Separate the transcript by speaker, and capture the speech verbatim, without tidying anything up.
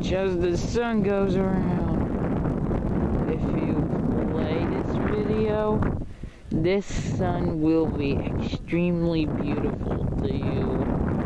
Speaker 1: much as the sun goes around. If you play this video, this sun will be extremely beautiful to you.